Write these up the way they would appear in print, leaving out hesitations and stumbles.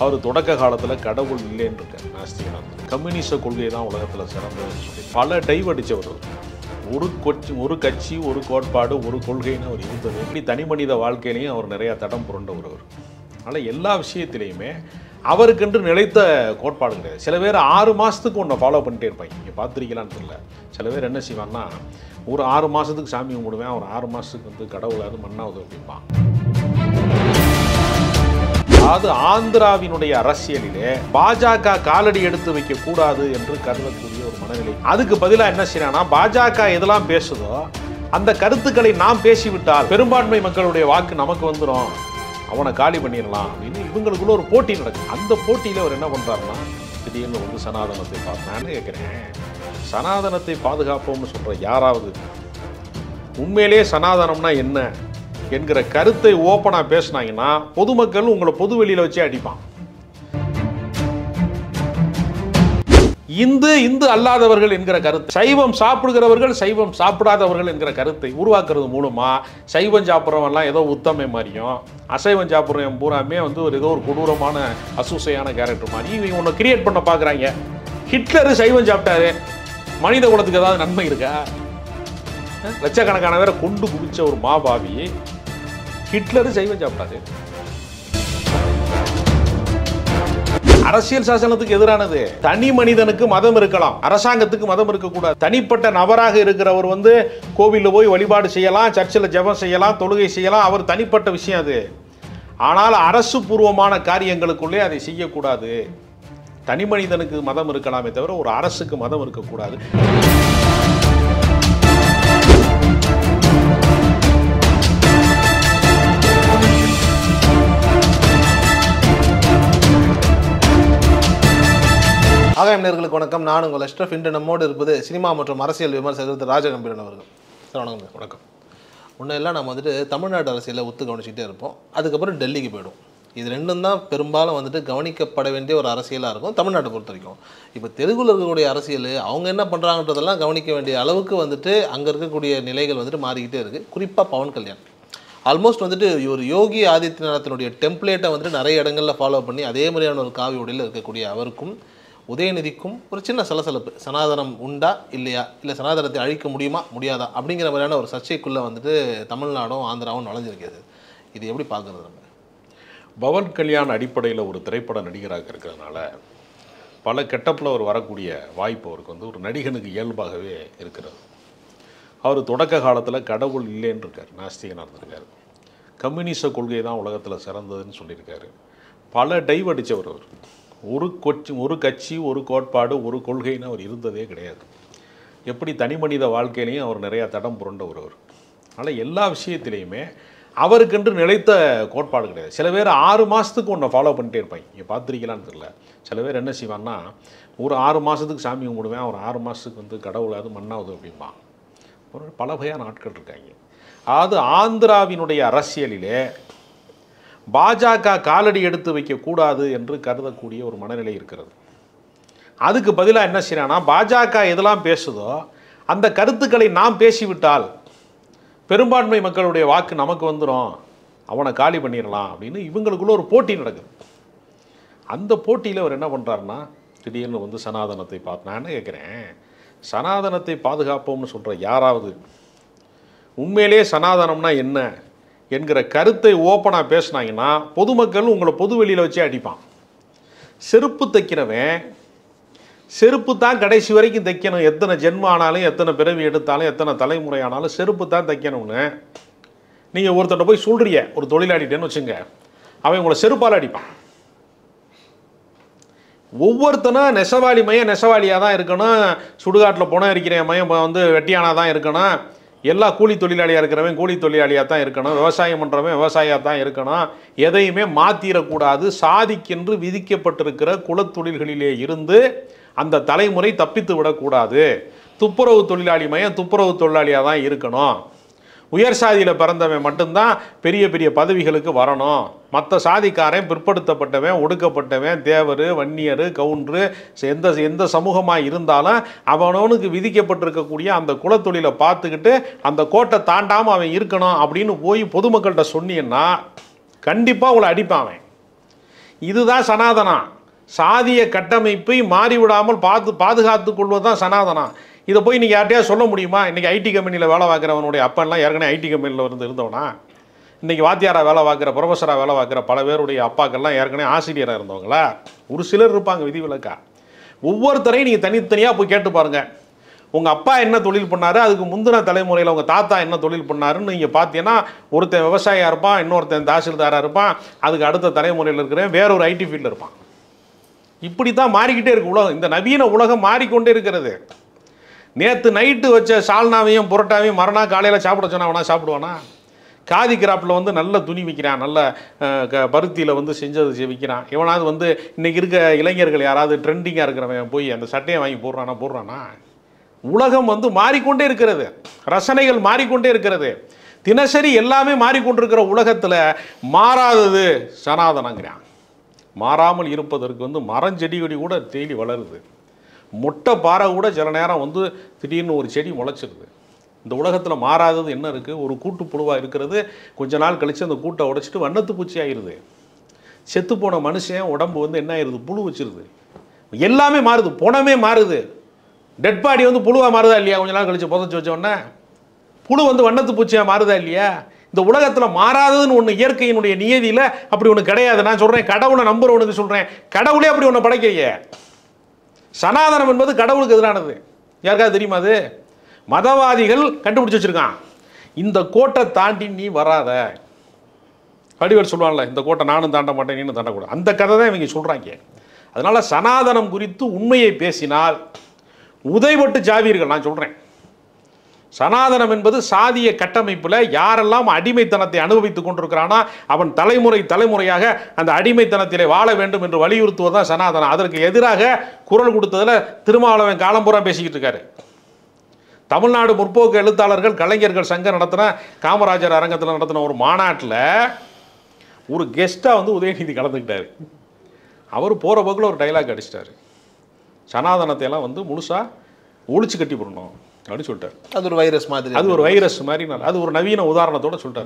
அவர் தொடக்க காலத்தில் கடவுள் இல்லைன்னு இருக்கார் நாஸ்திகனார். கம்யூனிஸ்ட கொள்கை தான் உலகத்தில் சிறந்ததுன்னு சொல்லி பல டைவ் அடித்தவர். ஒரு கட்சி ஒரு கோட்பாடு ஒரு கொள்கைன்னு அவர் இருந்தது. எப்படி தனி மனித வாழ்க்கையிலையும் அவர் நிறையா தடம் புரண்டவர். அதனால் எல்லா விஷயத்திலையுமே அவருக்கென்று நிலைத்த கோட்பாடு கிடையாது. சில பேர் 6 மாதத்துக்கு ஒன்றை ஃபாலோ பண்ணிட்டே இருப்பாங்க. நீங்கள் பார்த்துருக்கலான்னு தெரியல. சில பேர் என்ன செய்வாங்கன்னா, ஒரு 6 மாதத்துக்கு சாமி கும்பிடுவேன், ஒரு 6 மாதத்துக்கு வந்து கடவுளாவது மண்ணாவது அப்படிம்பான். அதாவது ஆந்திராவினுடைய அரசியலிலே பாஜக காலடி எடுத்து வைக்க கூடாது என்று கருதக்கூடிய ஒரு மனநிலை. அதுக்கு பதிலாக என்ன செய்யறானா, பாஜக எதெல்லாம் பேசுதோ அந்த கருத்துக்களை நாம் பேசிவிட்டால் பெரும்பான்மை மக்களுடைய வாக்கு நமக்கு வந்துடும், அவனை காலி பண்ணிடலாம் அப்படின்னு இவங்களுக்குள்ள ஒரு போட்டி நடக்கும். அந்த போட்டியில் அவர் என்ன பண்ணுறாருன்னா, திடீர்னு வந்து சனாதனத்தை நான் கேட்குறேன், சனாதனத்தை பாதுகாப்போம்னு சொல்கிற யாராவது உண்மையிலே சனாதனம்னா என்ன என்கிற கருத்தை ஓப்பனாக பேசினாங்கன்னா பொதுமக்கள் உங்களை பொது வெளியில் வச்சு அடிப்பான். இந்து அல்லாதவர்கள் என்கிற கருத்து, சைவம் சாப்பிடுகிறவர்கள் சைவம் சாப்பிடாதவர்கள் என்கிற கருத்தை உருவாக்குறது மூலமா சைவம் சாப்பிட்றவன்லாம் ஏதோ உத்தமை மாதிரியும், அசைவம் சாப்பிட்றவன் பூராமே வந்து ஏதோ ஒரு கொடூரமான அசூசையான கேரக்டர் மாதிரி இவங்க ஒன்று கிரியேட் பண்ண பார்க்குறாங்க. ஹிட்லரு சைவம் சாப்பிட்டாரு, மனித குலத்துக்கு ஏதாவது நன்மை இருக்கா? லட்சக்கணக்கான பேரை கொண்டு குவிச்ச ஒரு மாபாவி ஹிட்லரு சைவம் சாப்பிட்டாரு. அரசியல் சாசனத்துக்கு எதிரானது. தனி மனிதனுக்கு மதம் இருக்கலாம், அரசாங்கத்துக்கு மதம் இருக்கக்கூடாது. தனிப்பட்ட நபராக இருக்கிறவர் வந்து கோவிலில் போய் வழிபாடு செய்யலாம், சர்ச்சில் ஜெபம் செய்யலாம், தொழுகை செய்யலாம், அவர் தனிப்பட்ட விஷயம் அது. ஆனால் அரசு பூர்வமான காரியங்களுக்குள்ளே அதை செய்யக்கூடாது. தனி மனிதனுக்கு மதம் இருக்கலாமே தவிர ஒரு அரசுக்கு மதம் இருக்கக்கூடாது. ஆகாயம் நேயர்களுக்கு வணக்கம். நான் உங்கள் அஷ்ரஃப். இன்று நம்மோடு இருப்பது சினிமா மற்றும் அரசியல் விமர்சகர் திரு ராஜகம்பீரன் அவர்கள். சார் வணக்கம். வணக்கம். முன்னெல்லாம் நம்ம வந்துட்டு தமிழ்நாட்டு அரசியலை ஒத்து கவனிச்சுட்டே இருப்போம், அதுக்கப்புறம் டெல்லிக்கு போய்டும். இது ரெண்டும் தான் பெரும்பாலும் வந்துட்டு கவனிக்கப்பட வேண்டிய ஒரு அரசியலாக இருக்கும் தமிழ்நாட்டை பொறுத்த வரைக்கும். இப்போ தெலுங்குல இருக்கக்கூடிய அரசியல் அவங்க என்ன பண்ணுறாங்கன்றதெல்லாம் கவனிக்க வேண்டிய அளவுக்கு வந்துட்டு அங்கே இருக்கக்கூடிய நிலைகள் வந்துட்டு மாறிக்கிட்டே இருக்குது. குறிப்பாக பவன் கல்யாண் ஆல்மோஸ்ட் வந்துட்டு ஒரு யோகி ஆதித்யநாத்தினுடைய டெம்ப்ளேட்டை வந்துட்டு நிறைய இடங்களில் ஃபாலோ பண்ணி அதே மாதிரியான ஒரு காவி உடையில் இருக்கக்கூடிய அவருக்கும் உதயநிதிக்கும் ஒரு சின்ன சலசலப்பு. சனாதனம் உண்டா இல்லையா, இல்லை சனாதனத்தை அழிக்க முடியுமா முடியாதா அப்படிங்கிற மாதிரியான ஒரு சர்ச்சைக்குள்ளே வந்துட்டு தமிழ்நாடும் ஆந்திராவும் நுழைஞ்சிருக்கிறது. இது எப்படி பார்க்குறது? நம்ம பவன் கல்யாண் அடிப்படையில் ஒரு திரைப்பட நடிகராக இருக்கிறதுனால பல கெட்டப்பில் அவர் வரக்கூடிய வாய்ப்பு அவருக்கு வந்து ஒரு நடிகனுக்கு இயல்பாகவே இருக்கிறது. அவர் தொடக்க காலத்தில் கடவுள் இல்லைன்னு இருக்கார், நாஸ்திகனாக இருந்திருக்கார். கம்யூனிஸ்ட கொள்கை தான் உலகத்தில் சிறந்ததுன்னு சொல்லியிருக்காரு. பல டைவ் அடித்தவர். அவர் ஒரு கட்சி ஒரு கோட்பாடு ஒரு கொள்கைன்னு அவர் இருந்ததே கிடையாது. எப்படி தனி மனித வாழ்க்கையிலையும் அவர் நிறையா தடம் புரண்டவர். அதனால் எல்லா விஷயத்திலையுமே அவருக்கென்று நிலைத்த கோட்பாடு கிடையாது. சில பேர் 6 மாதத்துக்கு ஒன்றை ஃபாலோ பண்ணிட்டே இருப்பாங்க. நீங்கள் பார்த்துருக்கலான்னு தெரியல. சில பேர் என்ன செய்வான்னா, ஒரு 6 மாதத்துக்கு சாமி கும்பிடுவேன், ஒரு 6 மாதத்துக்கு வந்து கடவுளாவது மண்ணாவது அப்படிம்பான். ஒரு பல வகையான ஆட்கள் இருக்காங்க. அதாவது ஆந்திராவினுடைய அரசியலிலே பாஜக காலடி எடுத்து வைக்கக்கூடாது என்று கருதக்கூடிய ஒரு மனநிலை இருக்கிறது. அதுக்கு பதிலாக என்ன செய்யறானா, பாஜக எதெல்லாம் பேசுதோ அந்த கருத்துக்களை நாம் பேசிவிட்டால் பெரும்பான்மை மக்களுடைய வாக்கு நமக்கு வந்துடும், அவனை காலி பண்ணிடலாம் அப்படின்னு இவங்களுக்குள்ள ஒரு போட்டி நடக்குது. அந்த போட்டியில் அவர் என்ன பண்ணுறாருன்னா, திடீர்னு வந்து சனாதனத்தை நான் என்ன கேட்குறேன், சனாதனத்தை பாதுகாப்போம்னு சொல்கிற யாராவது உண்மையிலே சனாதனம்னா என்ன என்கிற கருத்தை ஓப்பனாக பேசினாங்கன்னா பொதுமக்கள் உங்களை பொது வெளியில் வச்சு அடிப்பான். செருப்பு தைக்கிறவன் செருப்பு தான் கடைசி வரைக்கும் தைக்கணும். எத்தனை ஜென்மம் ஆனாலும், எத்தனை பிறவி எடுத்தாலும், எத்தனை தலைமுறை ஆனாலும் செருப்பு தான் தைக்கணும்னு நீங்கள் ஒருத்தட்ட போய் சொல்கிறீங்க, ஒரு தொழிலாளிட்டேன்னு வச்சுங்க, அவன் உங்களை செருப்பால் அடிப்பான். ஒவ்வொருத்தனும் நெசவாளி மையம் நெசவாளியாக தான் இருக்கணும், சுடுகாட்டில் பணம் இருக்கிற மையம் வந்து வெட்டியானாக தான் இருக்கணும், எல்லா கூலி தொழிலாளியாக இருக்கிறவன் கூலி தொழிலாளியாக தான் இருக்கணும், விவசாயம் பண்ணுறவன் விவசாயியாக தான் இருக்கணும், எதையுமே மாற்றிடக்கூடாது. சாதிக்கென்று விதிக்கப்பட்டிருக்கிற குலத்தொழில்களிலே இருந்து அந்த தலைமுறை தப்பித்து விடக்கூடாது. துப்புரவு தொழிலாளி மையம் துப்புரவு தொழிலாளியாக தான் இருக்கணும். உயர் சாதியில் பிறந்தவன் மட்டும்தான் பெரிய பெரிய பதவிகளுக்கு வரணும். மற்ற சாதிக்காரன் பிற்படுத்தப்பட்டவன், ஒடுக்கப்பட்டவன், தேவர், வன்னியர், கவுண்டரு, எந்த சமூகமாக இருந்தாலும் அவனவனுக்கு விதிக்கப்பட்டிருக்கக்கூடிய அந்த குலத்தொழிலை பார்த்துக்கிட்டு அந்த கோட்டை தாண்டாமல் அவன் இருக்கணும் அப்படின்னு போய் பொதுமக்கள்கிட்ட சொன்னீங்கன்னா கண்டிப்பாக அவளை அடிப்பான். இதுதான் சனாதனம். சாதிய கட்டமைப்பை மாறிவிடாமல் பாதுகாத்து கொள்வது தான் சனாதனம். இதை போய் நீங்கள் யார்ட்டையா சொல்ல முடியுமா? இன்றைக்கி ஐடி கம்பெனியில் வேலை பார்க்குறவனுடைய அப்பன்லாம் ஏற்கனவே ஐடி கம்பெனியில் இருந்தவனா? இன்றைக்கி வாத்தியாராக வேலை பார்க்குற, ப்ரொஃபஸராக வேலை பார்க்குற பல பேருடைய அப்பாக்கள்லாம் ஏற்கனவே ஆசிரியராக இருந்தவங்களா? ஒரு சிலர் இருப்பாங்க விதிவிலக்கா. ஒவ்வொருத்தரையும் நீங்கள் தனித்தனியாக போய் கேட்டு பாருங்கள். உங்கள் அப்பா என்ன தொழில் பண்ணார், அதுக்கு முந்தின தலைமுறையில் உங்கள் தாத்தா என்ன தொழில் பண்ணாருன்னு நீங்கள் பார்த்தீங்கன்னா, ஒருத்தன் விவசாயியாக இருப்பான், இன்னொருத்தன் தாசில்தாராக இருப்பான், அதுக்கு அடுத்த தலைமுறையில் இருக்கிறவன் வேற ஒரு ஐடி ஃபீல்டில் இருப்பான். இப்படி தான் மாறிக்கிட்டே இருக்கு உலகம். இந்த நவீன உலகம் மாறிக்கொண்டே இருக்கிறது. நேற்று நைட்டு வச்ச சால்னாவையும் புரோட்டாவையும் மறுநாள் காலையில் சாப்பிட சொன்னா அவனா சாப்பிடுவானா? காதி கிராப்பில் வந்து நல்ல துணி விற்கிறான், நல்ல பருத்தியில் வந்து செஞ்சது விற்கிறான். இவனாவது வந்து இன்றைக்கி இருக்க இளைஞர்கள் யாராவது ட்ரெண்டிங்காக இருக்கிறவன் போய் அந்த சட்டையை வாங்கி போடுறானா? உலகம் வந்து மாறிக்கொண்டே இருக்கிறது, ரசனைகள் மாறிக்கொண்டே இருக்கிறது. தினசரி எல்லாமே மாறிக்கொண்டிருக்கிற உலகத்தில் மாறாதது சனாதனங்கிறான். மாறாமல் இருப்பதற்கு வந்து மரஞ்செடி கொடி கூட தேடி வளருது. மொட்டை பாறை கூட சில நேரம் வந்து திடீர்னு ஒரு செடி முளைச்சிருது. இந்த உலகத்தில் மாறாதது என்ன இருக்குது? ஒரு கூட்டு புழுவாக இருக்கிறது. கொஞ்ச நாள் கழித்து அந்த கூட்டை உடைச்சிட்டு வண்ணத்து பூச்சி ஆயிடுது. செத்துப்போன மனுஷன் உடம்பு வந்து என்ன ஆயிடுது? புழு வச்சிருது. எல்லாமே மாறுது, புணமே மாறுது. டெட் பாடி வந்து புழுவாக மாறுதா இல்லையா? கொஞ்ச நாள் கழித்து புதைச்சி வச்சோடனே புழு வந்து வண்ணத்து பூச்சியாக மாறுதா இல்லையா? இந்த உலகத்தில் மாறாததுன்னு ஒன்று இயற்கையினுடைய நியதியில் அப்படி ஒன்று கிடையாது. நான் சொல்கிறேன், கடவுளை நம்புறவனுக்கு சொல்கிறேன், கடவுளே அப்படி ஒன்று படைக்கலையே. சனாதனம் என்பது கடவுளுக்கு எதிரானது. யாருக்காவது தெரியுமா? அது மதவாதிகள் கண்டுபிடிச்சி வச்சிருக்கான். இந்த கோட்டை தாண்டி நீ வராத. வடிவேல் சொல்லுவான்ல, இந்த கோட்டை நானும் தாண்ட மாட்டேன் நீனும் தாண்டக்கூடாது. அந்த கதை தான் இவங்க சொல்கிறாங்க. அதனால் சனாதனம் குறித்து உண்மையை பேசினால் உதைபட்டு ஜாவீர்கள். நான் சொல்கிறேன், சனாதனம் என்பது சாதிய கட்டமைப்பில் யாரெல்லாம் அடிமைத்தனத்தை அனுபவித்துக் கொண்டிருக்கிறானோ அவன் தலைமுறையாக அந்த அடிமைத்தனத்திலே வாழ வேண்டும் என்று வலியுறுத்துவதுதான் சனாதனம். அதற்கு எதிராக குரல் கொடுத்ததில் திருமாவளவன் காலம்புறா பேசிக்கிட்டு இருக்காரு. தமிழ்நாடு முற்போக்கு எழுத்தாளர்கள் கலைஞர்கள் சங்கம் நடத்தின, காமராஜர் அரங்கத்தில் நடத்தின ஒரு மாநாட்டில் ஒரு கெஸ்ட்டாக வந்து உதயநிதி கலந்துக்கிட்டார். அவர் போகிற போக்கில் ஒரு டைலாக் அடிச்சிட்டார். சனாதனத்தை எல்லாம் வந்து முழுசாக ஒழிச்சு கட்டி போடணும் அப்படின்னு சொல்லிட்டார். அது ஒரு வைரஸ் மாதிரி, அது ஒரு வைரஸ் மாதிரி, அது ஒரு நவீன உதாரணத்தோடு சொல்லிட்டார்.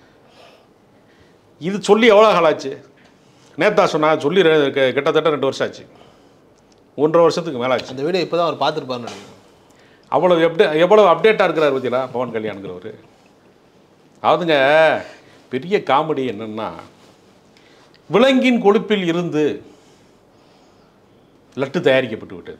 இது சொல்லி எவ்வளோ காலம் ஆச்சு? நேத்தா சொன்னா சொல்லி கிட்டத்தட்ட 2 வருஷம் ஆச்சு, 1.5 வருஷத்துக்கு மேலே ஆச்சு. அந்த வீடியோ இப்போ தான் அவர் பார்த்துருப்பாருன்னு நினைக்கிறேன். அவ்வளோ எவ்வளோ அப்டேட்டாக இருக்கிறார் பற்றியா பவன் கல்யாண்கிறவர். அதுங்க பெரிய காமெடி என்னென்னா, விலங்கின் கொழுப்பில் இருந்து லட்டு தயாரிக்கப்பட்டு விட்டது.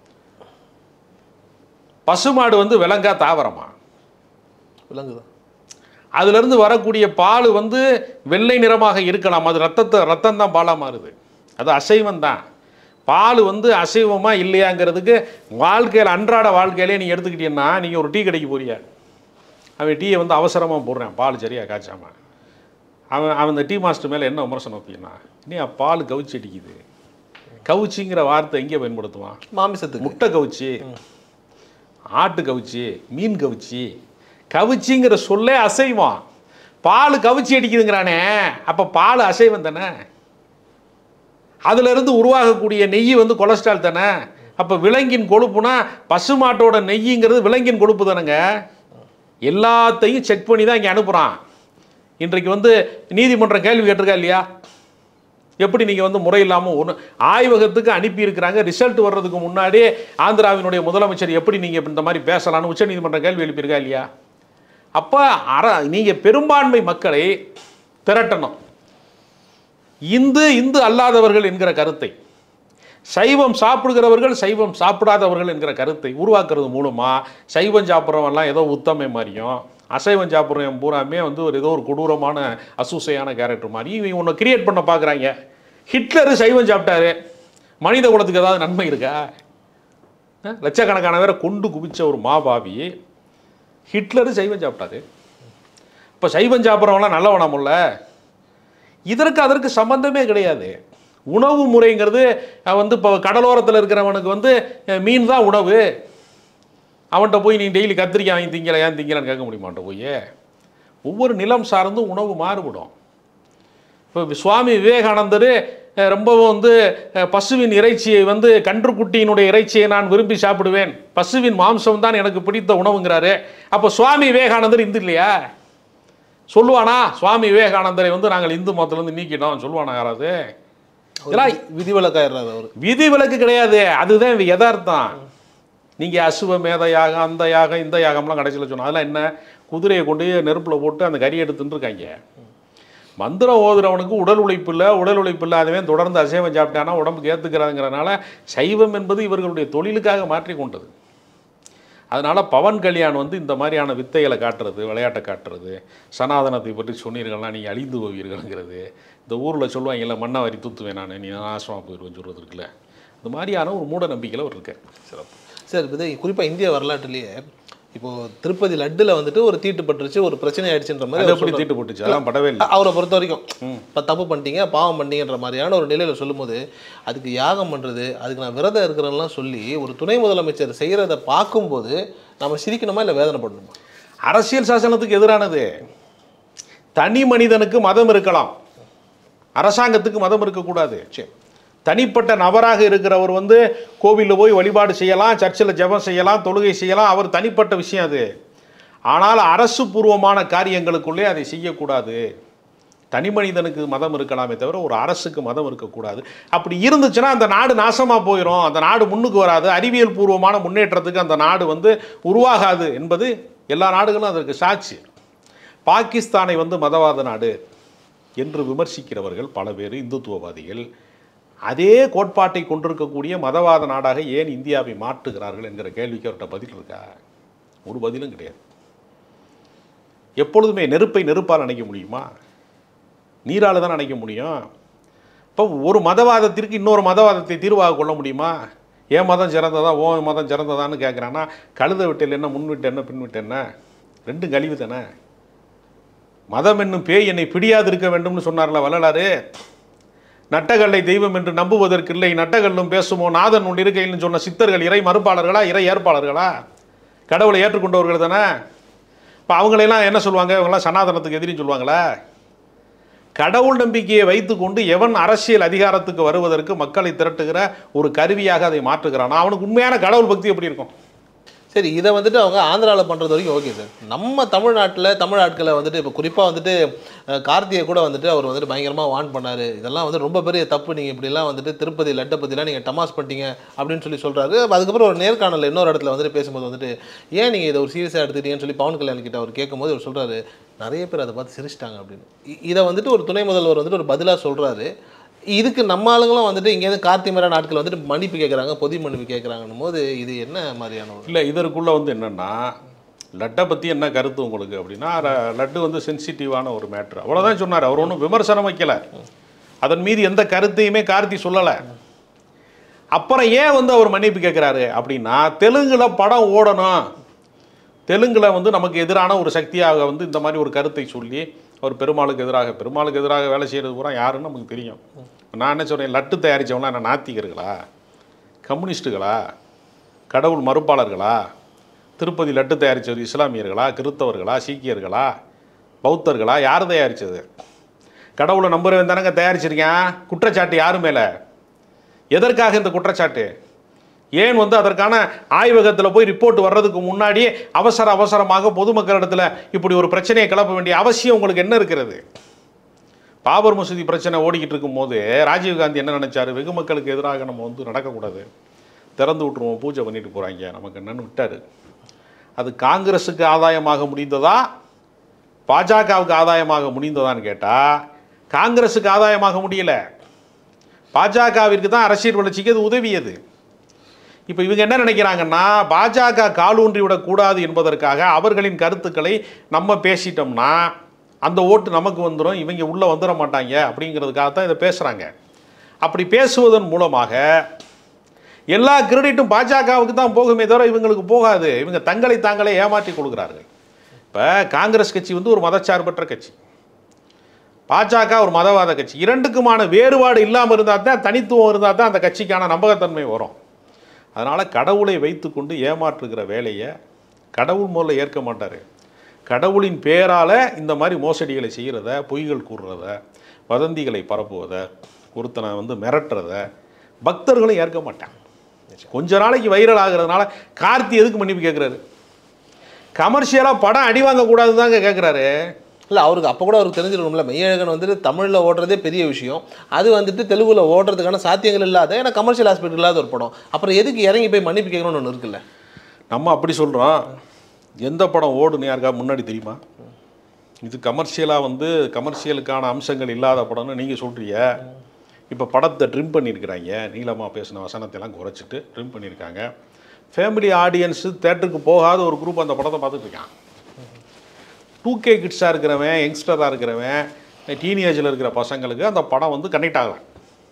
பசுமாடு வந்து விலங்கா தாவரமா? விலங்குதான். அதிலிருந்து வரக்கூடிய பால் வந்து வெள்ளை நிறமாக இருக்கலாம், அது ரத்தம் தான் பாலாக மாறுது, அது அசைவம் தான். பால் வந்து அசைவமா இல்லையாங்கிறதுக்கு வாழ்க்கையில் அன்றாட வாழ்க்கையிலே நீங்கள் எடுத்துக்கிட்டீங்கன்னா, நீங்கள் ஒரு டீ கடைக்கு போறியா, அவன் டீயை வந்து அவசரமாக போடுறான், பால் சரியாக காய்ச்சாமல். அவன் அந்த டீ மாஸ்டர் மேலே என்ன விமர்சனம் வைத்தீங்கன்னா, இன்னும் பால் கவுச்சி அடிக்குது. கவுச்சிங்கிற வார்த்தை எங்கே பயன்படுத்துவான்? மாமிசத்துக்கு. முட்டை கவுச்சி, ஆட்டு கவுச்சி, மீன் கவுச்சி. கவுச்சிங்கிற சொல்லே அசைவம். பால் கவுச்சி அடிக்குதுங்கிறானே, அப்போ பால் அசைவம் தானே. அதிலிருந்து உருவாகக்கூடிய நெய் வந்து கொலஸ்ட்ரால் தானே. அப்போ விலங்கின் கொழுப்புனா பசுமாட்டோட நெய்ங்கிறது விலங்கின் கொழுப்பு தானேங்க. எல்லாத்தையும் செக் பண்ணி தான் இங்கே அனுப்புகிறான். இன்றைக்கு வந்து நீதிமன்றம் கேள்வி கேட்டிருக்கா இல்லையா? எப்படி நீங்கள் வந்து முறை இல்லாமல் ஒன்று ஆய்வகத்துக்கு அனுப்பியிருக்கிறாங்க. ரிசல்ட் வர்றதுக்கு முன்னாடியே ஆந்திராவினுடைய முதலமைச்சர் எப்படி நீங்கள் இந்த மாதிரி பேசலான்னு உச்சநீதிமன்றம் கேள்வி எழுப்பியிருக்கா இல்லையா? அப்போ நீங்கள் பெரும்பான்மை மக்களை திரட்டணும். இந்து அல்லாதவர்கள் என்கிற கருத்தை, சைவம் சாப்பிடுகிறவர்கள் சைவம் சாப்பிடாதவர்கள் என்கிற கருத்தை உருவாக்குறது மூலமாக சைவம் சாப்பிட்றவன்லாம் ஏதோ உத்தமை மாதிரியும், அசைவம் சாப்பிட்றவன் பூராமே வந்து ஏதோ ஒரு கொடூரமான அசூசையான கேரக்டர் மாதிரி இவங்க ஒன்று கிரியேட் பண்ண பார்க்குறாங்க. ஹிட்லரு சைவம் சாப்பிட்டாரு, மனித குலத்துக்கு ஏதாவது நன்மை இருக்கா? லட்சக்கணக்கான பேரை கொண்டு குவிச்ச ஒரு மாபாவி ஹிட்லரு சைவம் சாப்பிட்டாரு. இப்போ சைவம் சாப்பிட்றவங்களாம் நல்லவனாமுல்ல. அதற்கு சம்பந்தமே கிடையாது. உணவு முறைங்கிறது வந்து இப்போ கடலோரத்தில் இருக்கிறவனுக்கு வந்து மீன் தான் உணவு. அவன்கிட்ட போய் நீ டெய்லி கத்திரிக்காய் வாங்கி திங்கலை, ஏன் திங்கலான்னு கேட்க முடியுமான்ட்ட போய். ஒவ்வொரு நிலம் சார்ந்தும் உணவு மாறுபடும். இப்போ சுவாமி விவேகானந்தர் ரொம்பவும் வந்து பசுவின் இறைச்சியை வந்து கன்றுக்குட்டியினுடைய இறைச்சியை நான் விரும்பி சாப்பிடுவேன், பசுவின் மாம்சம் தான் எனக்கு பிடித்த உணவுங்கிறாரு. அப்போ சுவாமி விவேகானந்தர் இந்து இல்லையா? சொல்லுவானா? சுவாமி விவேகானந்தரை வந்து நாங்கள் இந்து மதத்திலேருந்து நீக்கிட்டோம் சொல்லுவானா யாராவது? இதெல்லாம் விதிவிலக்காயிடுறாரு அவர். விதிவிலக்கு கிடையாது, அதுதான் யதார்த்தம். நீங்கள் அசுவமேத யாகம், அந்த யாகம், இந்த யாகம்லாம் கடைசியில் சொன்னோம். அதெல்லாம் என்ன, குதிரையை கொண்டு நெருப்பில் போட்டு அந்த கறி எடுத்துட்டுருக்காங்க. மந்திரம் ஓதுறவனுக்கு உடல் உழைப்பு இல்லை, உடல் உழைப்பு இல்லாதவன் தொடர்ந்து அசைவம் சாப்பிட்டானா உடம்புக்கு ஏற்றுக்கிறாங்கிறனால சைவம் என்பது இவர்களுடைய தொழிலுக்காக மாற்றி கொண்டது. அதனால் பவன் கல்யாண் வந்து இந்த மாதிரியான வித்தைகளை காட்டுறது, விளையாட்டை காட்டுறது, சனாதனத்தை பற்றி சொன்னீர்கள்னா நீங்கள் அழிந்து போவீர்கள்ங்கிறது, இந்த ஊரில் சொல்லுவாங்கல்ல மண்ணை வாரி தூத்துவேன் நான், நீ நாசமாக போயிடுவேன் சொல்கிறது இருக்குல்ல, இந்த மாதிரியான ஒரு மூட நம்பிக்கையில் அவர் இருக்கார். சிறப்பு சார். இது குறிப்பாக இந்திய வரலாற்றுலேயே இப்போது திருப்பதி லட்டில் வந்துட்டு ஒரு தீட்டு பட்டுருச்சு, ஒரு பிரச்சனை ஆயிடுச்சுன்ற மாதிரி எப்படி தீட்டு போட்டுச்சு, அதெல்லாம் படவே இல்லை. அவரை பொறுத்த வரைக்கும் இப்போ தப்பு பண்ணிட்டீங்க, பாவம் பண்ணிங்கன்ற மாதிரியான ஒரு நிலையில் சொல்லும்போது அதுக்கு யாகம் பண்ணுறது, அதுக்கு நான் விரதம் இருக்கிறேன்லாம் சொல்லி ஒரு துணை முதலமைச்சர் செய்கிறத பார்க்கும்போது நம்ம சிரிக்கணுமா இல்லை வேதனைப்படணுமா? அரசியல் சாசனத்துக்கு எதிரானது. தனி மனிதனுக்கு மதம் இருக்கலாம், அரசாங்கத்துக்கு மதம் இருக்கக்கூடாது. சரி, தனிப்பட்ட நபராக இருக்கிறவர் வந்து கோவிலில் போய் வழிபாடு செய்யலாம், சர்ச்சில் ஜெபம் செய்யலாம், தொழுகை செய்யலாம், அவர் தனிப்பட்ட விஷயம் அது. ஆனால் அரசு பூர்வமான காரியங்களுக்குள்ளே அதை செய்யக்கூடாது. தனி மனிதனுக்கு மதம் இருக்கலாமே தவிர ஒரு அரசுக்கு மதம் இருக்கக்கூடாது. அப்படி இருந்துச்சுன்னா அந்த நாடு நாசமாக போயிடும், அந்த நாடு முன்னுக்கு வராது, அறிவியல் பூர்வமான முன்னேற்றத்துக்கு அந்த நாடு வந்து உருவாகாது என்பது எல்லா நாடுகளும் அதற்கு சாட்சி. பாகிஸ்தானை வந்து மதவாத நாடு என்று விமர்சிக்கிறவர்கள் பல பேர், இந்துத்துவவாதிகள், அதே கோட்பாட்டை கொண்டிருக்கக்கூடிய மதவாத நாடாக ஏன் இந்தியாவை மாற்றுகிறார்கள் என்கிற கேள்விக்கு அவர்கிட்ட பதில் இருக்கா? ஒரு பதிலும் கிடையாது. எப்பொழுதுமே நெருப்பை நெருப்பால் அணைக்க முடியுமா? நீரால் தான் அணைக்க முடியும். இப்போ ஒரு மதவாதத்திற்கு இன்னொரு மதவாதத்தை தீர்வாக கொள்ள முடியுமா? என் மதம் சிறந்ததா, ஓ மதம் சிறந்ததான்னு கேட்குறான்னா, கழுத விட்டில் என்ன, முன் விட்டு என்ன, பின் விட்டு என்ன, ரெண்டும் கழிவு தானே. மதம் என்னும் பேய் என்னை பிடியாது இருக்க வேண்டும்னு சொன்னார்ல வள்ளலாறு. நட்டகல்லை தெய்வம் என்று நம்புவதற்கில்லை, நட்டகல்லும் பேசுமோ நாதன் உன் இருக்கைன்னு சொன்ன சித்தர்கள் இறை மறுப்பாளர்களா, இறை ஏற்பாளர்களா? கடவுளை ஏற்றுக்கொண்டவர்கள் தானே. இப்போ அவங்களெல்லாம் என்ன சொல்லுவாங்க, இவங்களாம் சனாதனத்துக்கு எதிரின்னு சொல்லுவாங்களா? கடவுள் நம்பிக்கையை வைத்துக்கொண்டு எவன் அரசியல் அதிகாரத்துக்கு வருவதற்கு மக்களை திரட்டுகிற ஒரு கருவியாக அதை மாற்றுகிறான், அவனுக்கு உண்மையான கடவுள் பக்தி எப்படி இருக்கும்? சரி, இதை வந்துட்டு அவங்க ஆந்திராவில் பண்ணுறது வரைக்கும் ஓகே சார். நம்ம தமிழ்நாட்டில் தமிழ் ஆட்களை வந்துட்டு இப்போ குறிப்பாக வந்துட்டு கார்த்தியை கூட வந்துட்டு அவர் வந்துட்டு பயங்கரமாக வான் பண்ணார், இதெல்லாம் வந்து ரொம்ப பெரிய தப்பு, நீங்கள் இப்படிலாம் வந்துட்டு திருப்பதி லட்டை பற்றிலாம் நீங்கள் டமாஸ் பண்ணிட்டீங்க அப்படின்னு சொல்லி சொல்கிறாரு. அதுக்கப்புறம் ஒரு நேர்காணல் இன்னொரு இடத்துல வந்துட்டு பேசும்போது வந்துட்டு ஏன் நீங்கள் இதை ஒரு சீரியஸாக எடுத்துக்கிட்டீங்கன்னு சொல்லி பவன் கல்யாண் கிட்ட அவர் கேட்கும்போது அவர் சொல்கிறாரு, நிறைய பேர் அதை பார்த்து சிரிச்சிட்டாங்க அப்படின்னு. இதை வந்துட்டு ஒரு துணை முதல்வர் வந்துட்டு ஒரு பதிலாக சொல்கிறாரு. இதுக்கு நம்ம ஆளுங்களும் வந்துட்டு இங்கேருந்து கார்த்தி மாதிரி நாட்கள் வந்துட்டு மன்னிப்பு கேட்குறாங்க, பொது மன்னிப்பு கேட்குறாங்கன்னும் போது இது என்ன மாதிரியான ஒரு இல்லை, இதற்குள்ளே வந்து என்னென்னா லட்டை பற்றி என்ன கருத்து உங்களுக்கு அப்படின்னா, லட்டு வந்து சென்சிட்டிவான ஒரு மேட்ரு, அவ்வளோதான் சொன்னார். அவர் ஒன்றும் விமர்சனம் வைக்கலை, அதன் மீது எந்த கருத்தையுமே கார்த்தி சொல்லலை. அப்புறம் ஏன் வந்து அவர் மன்னிப்பு கேட்குறாரு அப்படின்னா, தெலுங்கில் படம் ஓடணும், தெலுங்கில் வந்து நமக்கு எதிரான ஒரு சக்தியாக வந்து இந்த மாதிரி ஒரு கருத்தை சொல்லி அவர் பெருமாளுக்கு எதிராக வேலை செய்கிறது பூரா யாருன்னு நமக்கு தெரியும். நான் என்ன சொல்கிறேன், லட்டு தயாரித்தவங்களாம் என்ன நாத்திகர்களா, கம்யூனிஸ்ட்டுகளா, கடவுள் மறுப்பாளர்களா, திருப்பதி லட்டு தயாரித்தது இஸ்லாமியர்களா, கிறிஸ்தவர்களா, சீக்கியர்களா, பௌத்தர்களா, யார் தயாரித்தது? கடவுளை நம்புறவன் தானங்க தயாரிச்சிருக்கேன். குற்றச்சாட்டு யாரு மேலே? எதற்காக இந்த குற்றச்சாட்டு? ஏன் வந்து அதற்கான ஆய்வகத்தில் போய் ரிப்போர்ட் வர்றதுக்கு முன்னாடியே அவசரமாக பொதுமக்களிடத்தில் இப்படி ஒரு பிரச்சனையை கிளப்ப வேண்டிய அவசியம் உங்களுக்கு என்ன இருக்கிறது? பாபர் மசூதி பிரச்சனை ஓடிக்கிட்டு இருக்கும்போது ராஜீவ்காந்தி என்ன நினைச்சாரு, வெகு மக்களுக்கு எதிராக நம்ம வந்து நடக்கக்கூடாது, திறந்து விட்டுருவோம், பூஜை பண்ணிட்டு போகிறாங்க, நமக்கு என்னன்னு விட்டார். அது காங்கிரஸுக்கு ஆதாயமாக முடிந்ததா, பாஜகவுக்கு ஆதாயமாக முடிந்ததான்னு கேட்டால் காங்கிரஸுக்கு ஆதாயமாக முடியல, பாஜகவிற்கு தான் அரசியல் வளர்ச்சிக்கு அது உதவியது. இப்போ இவங்க என்ன நினைக்கிறாங்கன்னா, பாஜக காலூன்றி விடக்கூடாது என்பதற்காக அவர்களின் கருத்துக்களை நம்ம பேசிட்டோம்னா அந்த ஓட்டு நமக்கு வந்துடும், இவங்க உள்ளே வந்துட மாட்டாங்க அப்படிங்கிறதுக்காக தான் இதை பேசுகிறாங்க. அப்படி பேசுவதன் மூலமாக எல்லா கிரெடிட்டும் பாஜகவுக்கு தான் போகுமே தவிர இவங்களுக்கு போகாது. இவங்க தங்களை தாங்களே ஏமாற்றி கொடுக்குறார்கள். இப்போ காங்கிரஸ் கட்சி வந்து ஒரு மதச்சார்பற்ற கட்சி, பாஜக ஒரு மதவாத கட்சி. இரண்டுக்குமான வேறுபாடு இல்லாமல் இருந்தால் தான், தனித்துவம் இருந்தால் தான் அந்த கட்சிக்கான நம்பகத்தன்மை வரும். அதனால் கடவுளை வைத்துக்கொண்டு ஏமாற்றுகிற வேலையை கடவுள் முதல்ல ஏற்க மாட்டார். கடவுளின் பேரால் இந்த மாதிரி மோசடிகளை செய்கிறத, பொய்கள் கூறுறத, வதந்திகளை பரப்புவதை, ஒருத்தனை வந்து மிரட்டுறத பக்தர்களும் ஏற்க மாட்டாங்க. கொஞ்ச நாளைக்கு வைரல் ஆகிறதுனால கார்த்தி எதுக்கு மன்னிப்பு கேட்குறாரு? கமர்ஷியலாக படம் அடி வாங்கக்கூடாது தாங்க கேட்குறாரு. இல்லை அவருக்கு அப்போ கூட அவருக்கு தெரிஞ்சிருக்கும்ல, மெய்யழகன் வந்துட்டு தமிழில் ஓடுறதே பெரிய விஷயம், அது வந்துட்டு தெலுங்குல ஓடுறதுக்கான சாத்தியங்கள் இல்லாத, ஏன்னா கமர்ஷியல் ஆஸ்பெக்ட் இல்லாத ஒரு படம், அப்புறம் எதுக்கு இறங்கி போய் மன்னிப்பு கேட்கணும்னு ஒன்று இருக்குல்ல. நம்ம அப்படி சொல்கிறோம். எந்த படம் ஓடுன்னு யாருக்கா முன்னாடி தெரியுமா? இது கமர்ஷியலாக வந்து கமர்ஷியலுக்கான அம்சங்கள் இல்லாத படம்னு நீங்கள் சொல்கிறீங்க. இப்போ படத்தை ட்ரிம் பண்ணியிருக்கிறாங்க, நீளமாக பேசின வசனத்தையெல்லாம் குறைச்சிட்டு ட்ரிம் பண்ணியிருக்காங்க. ஃபேமிலி ஆடியன்ஸு தேட்டருக்கு போகாத ஒரு குரூப் அந்த படத்தை பார்த்துட்டு இருக்கான். 2K கிட்ஸாக இருக்கிறவன், யங்ஸ்டராக இருக்கிறவன், டீனேஜில் இருக்கிற பசங்களுக்கு அந்த படம் வந்து கனெக்ட் ஆகலாம்.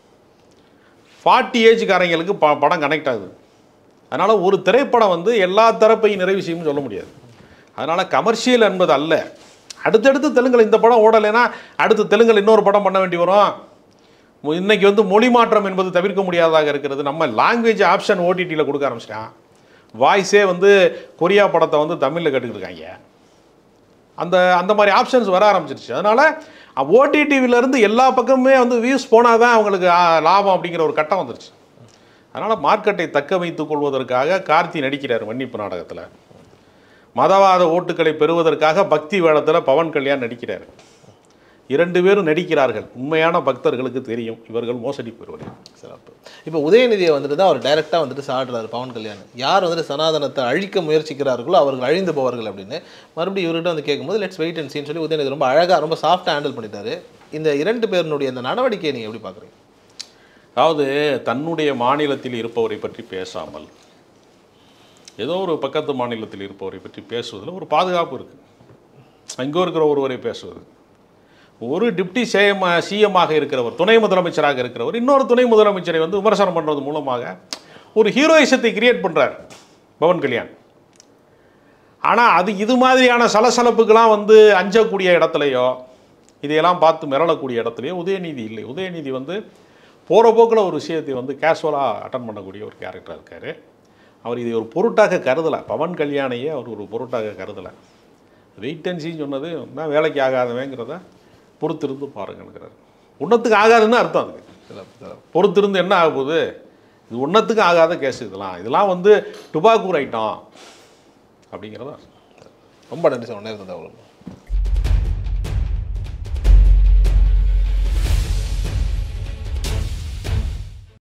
40 ஏஜுக்காரங்களுக்கு படம் கனெக்ட் ஆகுது. அதனால் ஒரு திரைப்படம் வந்து எல்லா தரப்பையும் நிறைவு செய்யும்னு சொல்ல முடியாது. அதனால் கமர்ஷியல் என்பது அல்ல. அடுத்தடுத்து தெலுங்கில் இந்த படம் ஓடலைன்னா அடுத்து தெலுங்கில் இன்னொரு படம் பண்ண வேண்டி வரும். இன்றைக்கி வந்து மொழி மாற்றம் என்பது தவிர்க்க முடியாததாக இருக்கிறது. நம்ம லாங்குவேஜ் ஆப்ஷன் ஓடிடியில் கொடுக்க ஆரம்பிச்சிட்டான். வாய்ஸே வந்து கொரியா படத்தை வந்து தமிழில் கட்டுக்கிட்டு இருக்காங்க. அந்த மாதிரி ஆப்ஷன்ஸ் வர ஆரம்பிச்சிருச்சு. அதனால் ஓடிடிவிலேருந்து எல்லா பக்கமுமே வந்து வியூஸ் போனால் தான் அவங்களுக்கு லாபம் அப்படிங்கிற ஒரு கட்டம் வந்துருச்சு. அதனால் மார்க்கெட்டை தக்க வைத்துக் கொள்வதற்காக கார்த்தி நடிக்கிறார் மன்னிப்பு நாடகத்தில். மதவாத ஓட்டுக்களை பெறுவதற்காக பக்தி வேடத்தில் பவன் கல்யாண் நடிக்கிறார். 2 பேரும் நடிக்கிறார்கள். உண்மையான பக்தர்களுக்கு தெரியும் இவர்கள் மோசடி பெறுவார்கள். சிறப்பு. இப்போ உதயநிதியை வந்துட்டு தான் அவர் டைரெக்டாக வந்துட்டு சாடுறாரு பவன் கல்யாண். யார் வந்துட்டு சனாதனத்தை அழிக்க முயற்சிக்கிறார்களோ அவர்கள் அழிந்து போவார்கள் அப்படின்னு மறுபடியும் இவர்கிட்ட வந்து கேட்கும்போது லெட்ஸ் வெயிட் அண்ட் சீன்னு சொல்லி உதயநிதி ரொம்ப அழகாக ரொம்ப சாஃப்டாக ஹேண்டில் பண்ணிட்டாரு. இந்த 2 பேருனுடைய அந்த நடவடிக்கையை நீங்கள் எப்படி பார்க்குறீங்க? அதாவது தன்னுடைய மாநிலத்தில் இருப்பவரை பற்றி பேசாமல் ஏதோ ஒரு பக்கத்து மாநிலத்தில் இருப்பவரை பற்றி பேசுவதில் ஒரு பாதுகாப்பு இருக்குது. அங்கே இருக்கிற ஒருவரை பேசுவது, ஒரு டிப்டி சிஎம்மாக இருக்கிறவர், துணை முதலமைச்சராக இருக்கிறவர் இன்னொரு துணை முதலமைச்சரை வந்து விமர்சனம் பண்ணுறது மூலமாக ஒரு ஹீரோயிசத்தை கிரியேட் பண்ணுறார் பவன் கல்யாண். ஆனால் இது மாதிரியான சலசலப்புக்கெல்லாம் வந்து அஞ்சக்கூடிய இடத்துலையோ இதையெல்லாம் பார்த்து மிரளக்கூடிய இடத்துலையோ உதயநிதி இல்லை. உதயநிதி வந்து போகிற போக்கில் ஒரு விஷயத்தை வந்து கேஷுவலாக அட்டன் பண்ணக்கூடிய ஒரு கேரக்டராக இருக்கார். அவர் இதை ஒரு பொருட்டாக கருதலை. பவன் கல்யாணையே அவர் ஒரு பொருட்டாக கருதலை. வெயிட் அண்ட் சீன்னு சொன்னது நான் வேலைக்கு ஆகாதவங்கிறத பொறுத்திருந்து பாருங்கிறார். ஒன்றத்துக்கு ஆகாதுன்னு அர்த்தம். அதுக்கு பொறுத்திருந்து என்ன ஆக போகுது? இது ஒன்றத்துக்கு ஆகாத கேஸ். இதெல்லாம் வந்து டுபாக்கூர் ஐட்டம் அப்படிங்கிறதா. ரொம்ப நன்றி சார், நேரம் தகவல்.